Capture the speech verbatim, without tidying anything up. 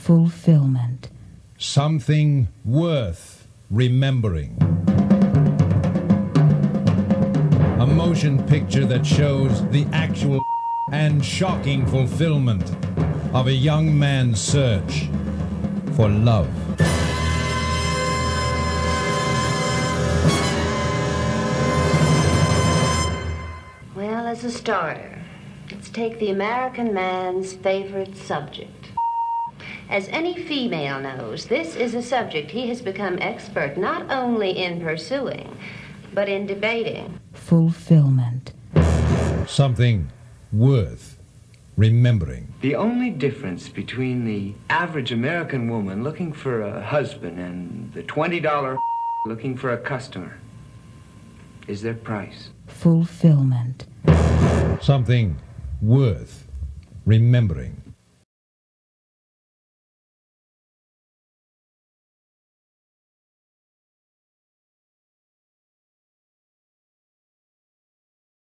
Fulfillment. Something worth remembering. A motion picture that shows the actual and shocking fulfillment of a young man's search for love. Well, as a starter, let's take the American man's favorite subject. As any female knows, this is a subject he has become expert not only in pursuing, but in debating. Fulfillment. Something worth remembering. The only difference between the average American woman looking for a husband and the twenty dollar looking for a customer is their price. Fulfillment. Something worth remembering.